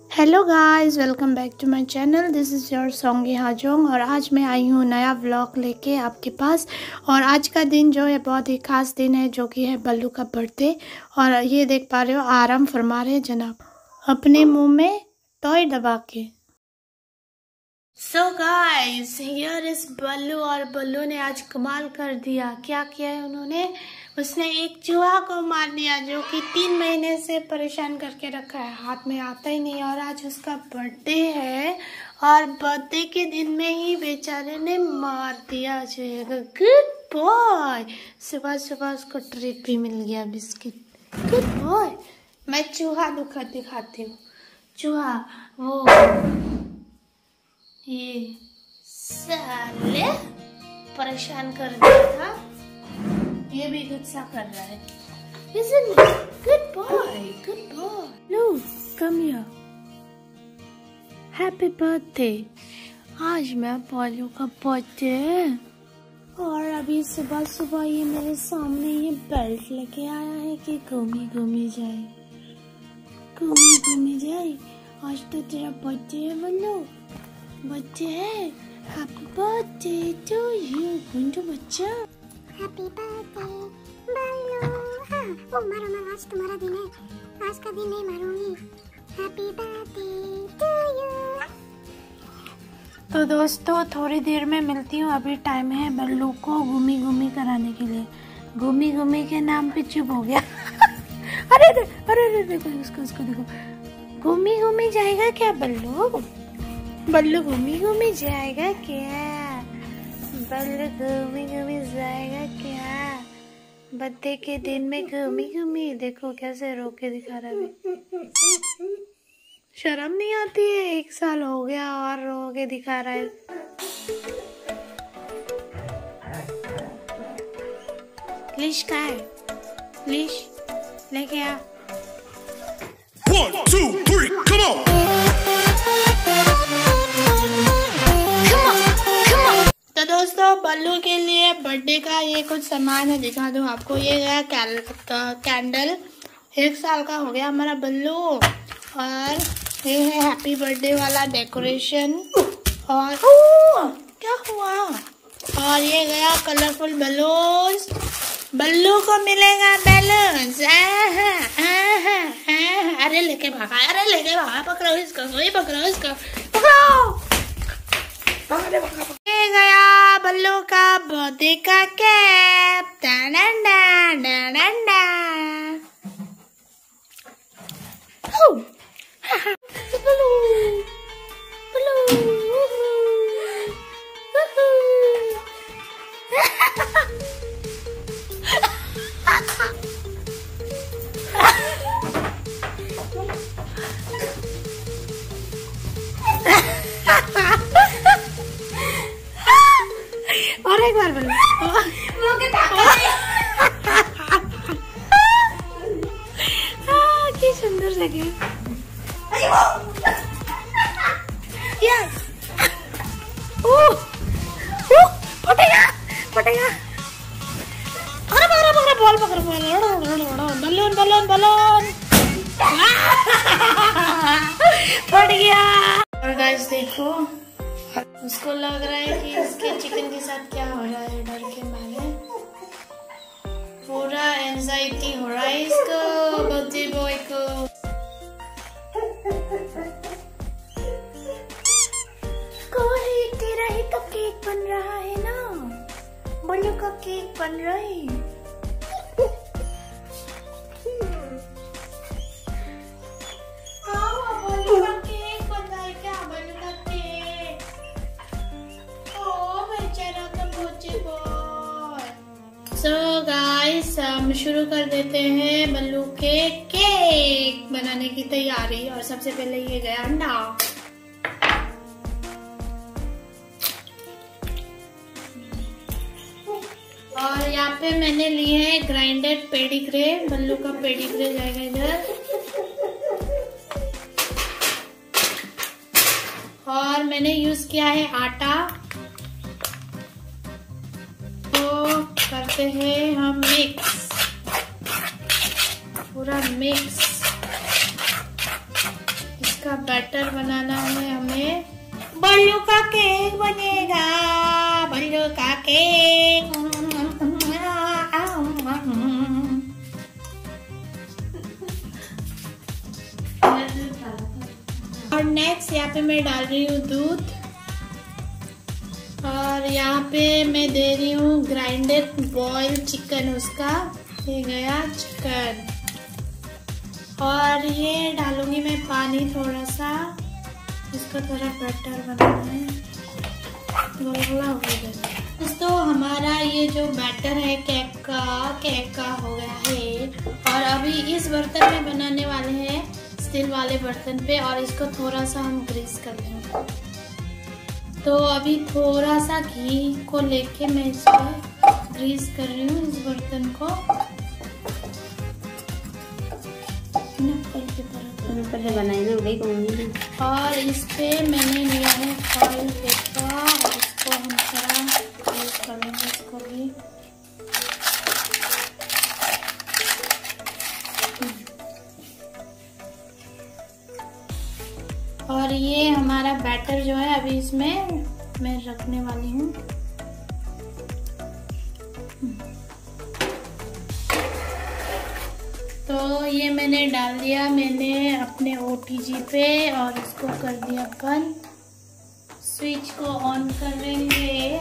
Hello guys, welcome back to my channel. This is your Songi Hajong और आज मैं आई हूँ नया व्लॉग लेके आपके पास। और आज का दिन जो है बहुत ही ख़ास दिन है, जो कि है बल्लू का बर्थडे। और ये देख पा रहे हो, आराम फरमा रहे हैं जनाब अपने मुंह में टॉय दबा के। So guys, here is Ballu. और बल्लू ने आज कमाल कर दिया। क्या किया है उन्होंने? उसने एक चूहा को मार दिया जो कि 3 महीने से परेशान करके रखा है, हाथ में आता ही नहीं। और आज उसका बर्थडे है और बर्थडे के दिन में ही बेचारे ने मार दिया चूहे। Good boy. सुबह सुबह उसको ट्रीट भी मिल गया, बिस्किट। Good boy. मैं चूहा दिखाती हूँ। चूहा वो ये साले परेशान कर दिया था, ये भी गुस्सा कर रहा है। Isn't it? Good boy, good boy. Look, come here. Happy birthday. आज मैं पॉलू का बर्थडे है और अभी सुबह सुबह ये मेरे सामने ये बेल्ट लेके आया है कि घूमी जाए। आज तो तेरा बर्थडे है बल्लू, बर्थडे है। हैप्पी बर्थडे टू यू गुंडू बच्चा। Happy birthday Ballu. हाँ, ओ मारो, आज तुम्हारा दिन है, आज का दिन नहीं मारूंगी। Happy birthday to you. तो दोस्तों, थोड़ी देर में मिलती हूँ। अभी टाइम है बल्लू को घूमी कराने के लिए। घूमी के नाम पे चुप हो गया। अरे देखो उसको देखो। घूमी जाएगा क्या बल्लू? बल्लू घूमी जाएगा क्या? बल्लू घूमी जाएगा क्या? बर्थडे के दिन में घूमी। देखो कैसे रो के दिखा रहा है। शर्म नहीं आती है? 1 साल हो गया और रो के दिखा रहा है। लिश का है? लिश लेके आ। 1, 2, 3, come on! तो दोस्तों, बल्लू के लिए बर्थडे का ये कुछ सामान है, दिखा दूं आपको। ये है कैंडल। 1 साल का हो गया हमारा बल्लू। और ये है हैप्पी बर्थडे वाला डेकोरेशन। और क्या हुआ? और ये गया कलरफुल बलून्स। बल्लू को मिलेगा बैलून्स। अरे लेके भागा, पकड़ो इसको, ये गया बल्लू का बर्थडे का कैप। और एक बार बोलो। क्या सुंदर लगे। यस। फटेगा। अरे बॉल पकड़। बलून फट गया। और गाइस देखो, उसको लग रहा है कि इसके चिकन के साथ क्या हो रहा है। डर के मारे पूरा एंजाइटी हो रहा है इसको, बर्थडे बॉय को। कोई तेरा ही तो केक बन रहा है ना, बल्लू का केक बन रहा है। सो गाइस, हम शुरू कर देते हैं बल्लू के केक बनाने की तैयारी। और सबसे पहले ये गया अंडा। और यहाँ पे मैंने लिए हैं ग्राइंडेड पेडिग्रे। बल्लू का पेडिग्रे जाएगा इधर। और मैंने यूज किया है आटा। करते हैं हम मिक्स, पूरा मिक्स। इसका बैटर बनाना है हमें। बल्लू का केक बनेगा, बल्लू का केक। और नेक्स्ट यहाँ पे मैं डाल रही हूँ दूध, और यहाँ पे मैं दे रही हूँ ग्राइंडेड बॉयल चिकन, उसका ये गया चिकन। और ये डालूंगी मैं पानी थोड़ा सा, इसको थोड़ा बैटर बनाना है, गोला हो गया। दोस्तों हमारा ये जो बैटर है केक का हो गया है। और अभी इस बर्तन में बनाने वाले हैं, स्टील वाले बर्तन पे, और इसको थोड़ा सा हम ग्रीस कर लेंगे। तो अभी थोड़ा सा घी को लेके मैं इस पर ग्रीस कर रही हूँ इस बर्तन को। पहले बनाए ना वही कहूँगी। और इस पे मैंने लिया है फॉइल पेपर, और इसको हम थोड़ा ग्रीस कर लेंगे इसको भी। और ये हमारा बैटर जो है अभी इसमें मैं रखने वाली हूँ। तो ये मैंने डाल दिया मैंने अपने OTG पे, और इसको कर दिया बंद। स्विच को ऑन करेंगे,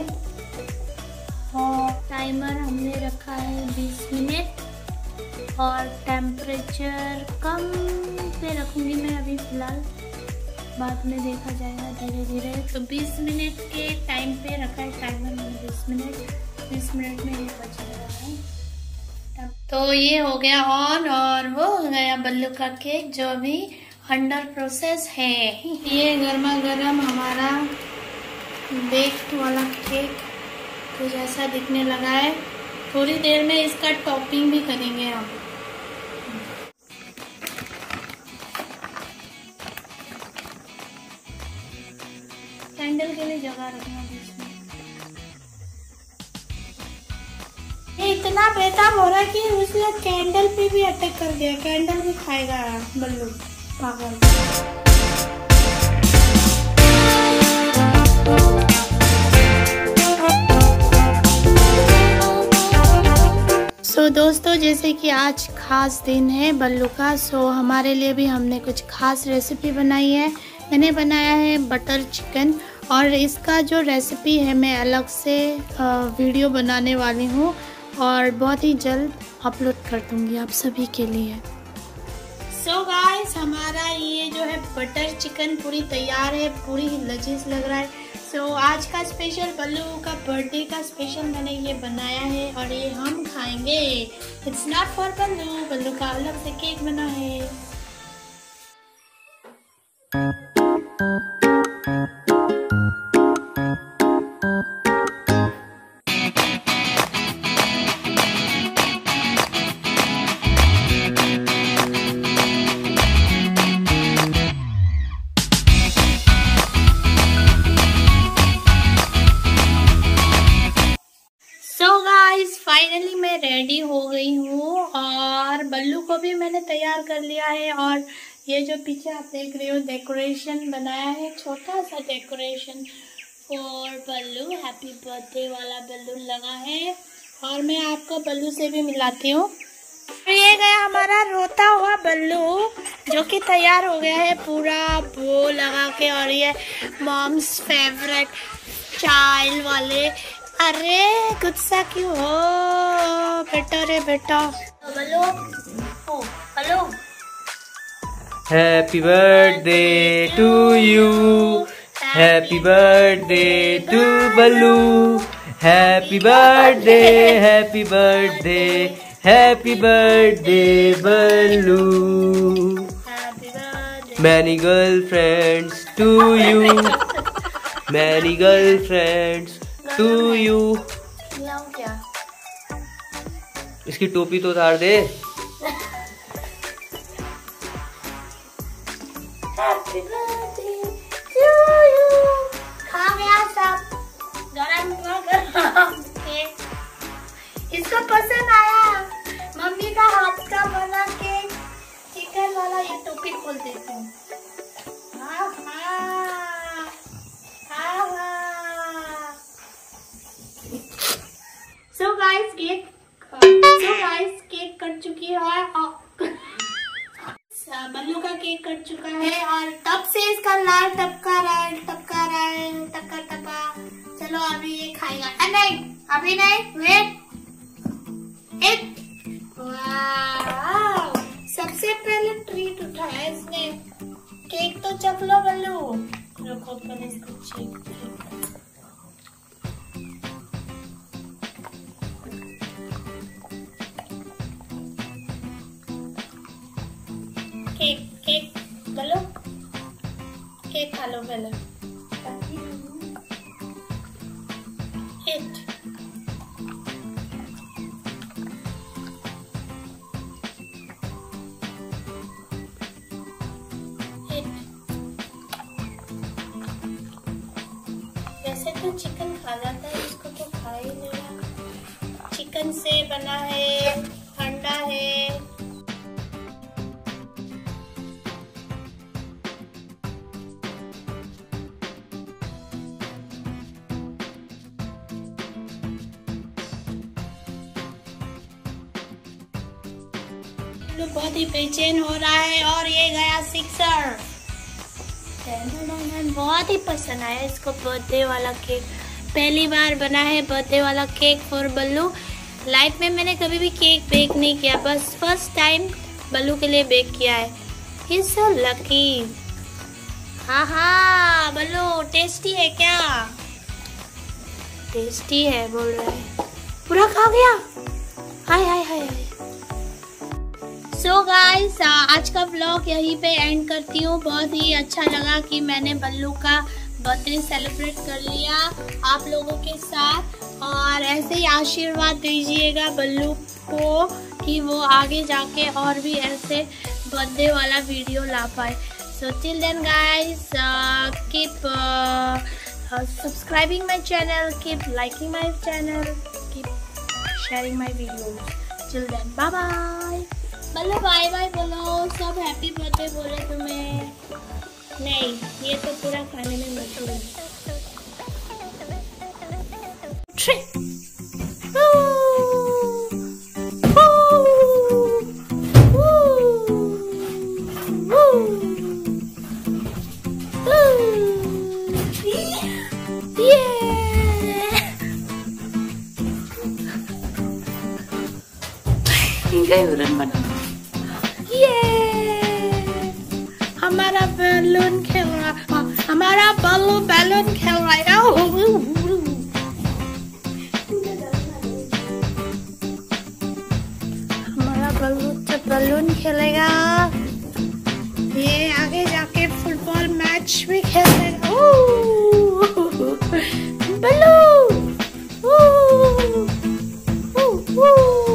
और टाइमर हमने रखा है 20 मिनट, और टेम्परेचर कम पे रखूँगी मैं अभी फ़िलहाल, बाद में देखा जाएगा धीरे धीरे। तो 20 मिनट के टाइम पे रखा है टाइमर मैंने 20 मिनट में ये बच रहा है। तो ये हो गया ऑन, और वो हो गया बल्लू का केक जो अभी अंडर प्रोसेस है। ये गर्मा गर्म हमारा बेक्ड वाला केक कुछ ऐसा दिखने लगा है। थोड़ी देर में इसका टॉपिंग भी करेंगे हम। कैंडल के लिए जगह रखना बीच में। ये इतना बेताब हो रहा है कि उसने कैंडल पे भी अटैक कर दिया। कैंडल भी खाएगा बल्लू पागल। दोस्तों जैसे कि आज खास दिन है बल्लू का, हमारे लिए भी हमने कुछ खास रेसिपी बनाई है। मैंने बनाया है बटर चिकन, और इसका जो रेसिपी है मैं अलग से वीडियो बनाने वाली हूँ, और बहुत ही जल्द अपलोड कर दूँगी आप सभी के लिए। सो गाइस हमारा ये जो है बटर चिकन पूरी तैयार है, पूरी ही लजीज लग रहा है। आज का स्पेशल बल्लू का बर्थडे का स्पेशल मैंने ये बनाया है, और ये हम खाएंगे। It's not for Ballu, Ballu का अलग से केक बना है। फाइनली मैं रेडी हो गई हूँ, और बल्लू को भी मैंने तैयार कर लिया है। और ये जो पीछे आप देख रहे हो डेकोरेशन बनाया है, छोटा सा decoration for Ballu, happy birthday वाला बल्लू लगा है। और मैं आपको बल्लू से भी मिलाती हूँ। ये गया हमारा रोता हुआ बल्लू जो कि तैयार हो गया है पूरा बो लगा के, और ये मॉम्स फेवरेट चाइल्ड वाले। अरे गुस्सा क्यों हो बेटा रे बेटा। बल्लू ओ Ballu, happy birthday to you, happy birthday to Ballu, happy birthday, happy birthday, happy birthday Ballu, many girlfriends to you, many girlfriends to you. क्या इसकी टोपी तो उतार दे। Happy birthday to you. खा गया सब गरम गरम केक। इसको पसंद आया मम्मी का हाथ का बना केक चिकन वाला। ये टोपी खोल देती हूँ। है और तब से इसका लाल टपका रहा है, टपका रहा है, टपका टपा। चलो अभी ये खाएगा। नहीं अभी नहीं, वेट। वाह, सबसे पहले ट्रीट उठाया इसने। केक तो चख लो बल्लू। रुको पहले इसको check. Cake cake Ballu, cake खा लो पहले। इट वैसे तो चिकन खा जाता है, इसको तो खा ही नहीं रहा। चिकन से बना है, अंडा है। बहुत ही बेचैन हो रहा है और ये गया सिक्सर। बहुत ही पसंद आया इसको बर्थडे वाला केक। पहली बार बना है बर्थडे वाला केक फॉर बल्लू। लाइफ में मैंने कभी भी केक बेक नहीं किया, बस फर्स्ट टाइम बल्लू के लिए बेक किया है। He is so lucky. हाँ बल्लू, टेस्टी है क्या? टेस्टी है बोल रहा है। पूरा खा गया। हाय हाय हाय हाय। सो गाइस, आज का व्लॉग यहीं पे एंड करती हूँ। बहुत ही अच्छा लगा कि मैंने बल्लू का बर्थडे सेलिब्रेट कर लिया आप लोगों के साथ। और ऐसे ही आशीर्वाद दीजिएगा बल्लू को कि वो आगे जाके और भी ऐसे बर्थडे वाला वीडियो ला पाए। So till then guys, keep subscribing my channel, keep liking my channel, keep sharing my videos. Till then bye bye. Ballu bye bye बोलो। सब हैप्पी बर्थडे बोले तुम्हें। नहीं, ये तो पूरा खाने में मशहूर है। हमारा बैलून खेल रहा, हमारा बल्लू बैलून खेल रहा है। हमारा बल्लू जब बैलून खेलेगा, ये आगे जाके फुटबॉल मैच भी खेलेगा। बल्लू